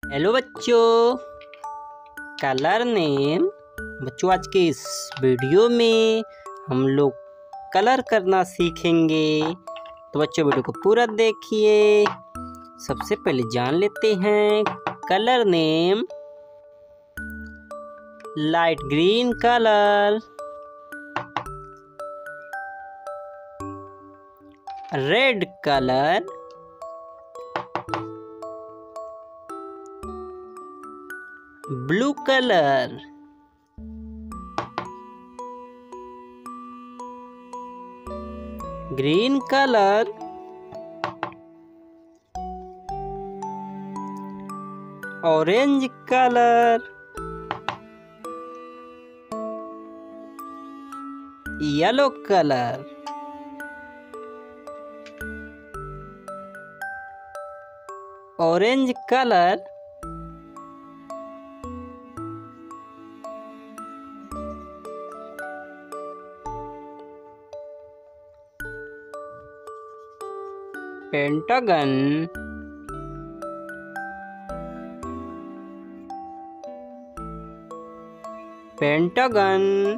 Hello बच्चों, colour name. बच्चों आज के इस वीडियो में हम लोग कलर करना सीखेंगे। तो बच्चों वीडियो को पूरा देखिए। सबसे पहले जान लेते हैं colour name. Light green colour, red colour, blue colour, green colour, orange colour, yellow colour, orange colour, pentagon, pentagon,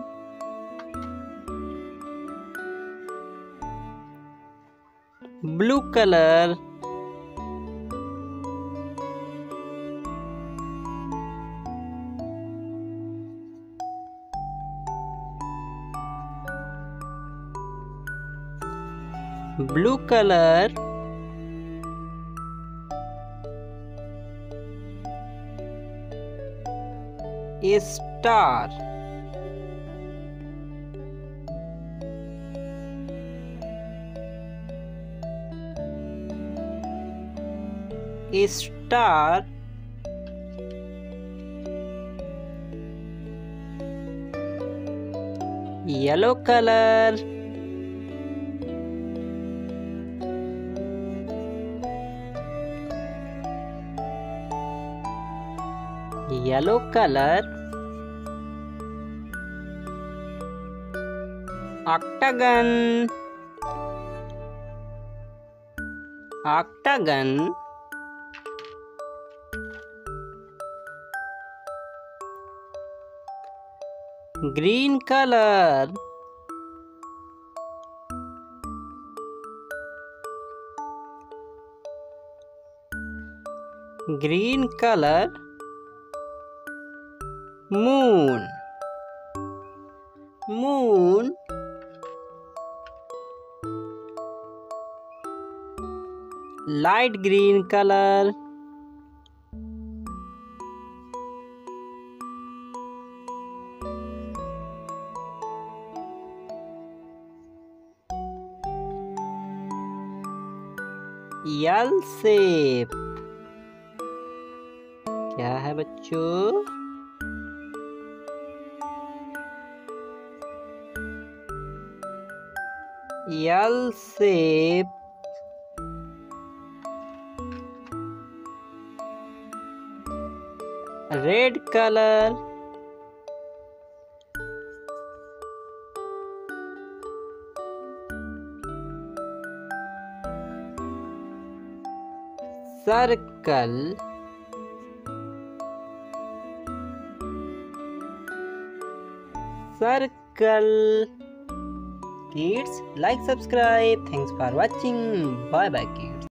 blue colour, blue colour, star, star, yellow colour, yellow colour, octagon, octagon, green colour, green colour, moon, moon, light green colour, यल shape. क्या है बच्चों? यल shape, red colour, circle, circle. Kids, like, subscribe. Thanks for watching. Bye bye kids.